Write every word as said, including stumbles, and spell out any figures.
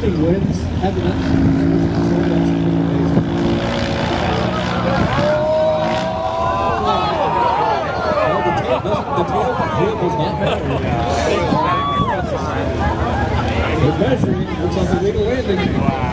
landing wins having that control, that's pretty amazing. Well, the tail doesn't, the tail grip does not matter. The measuring looks like a legal landing.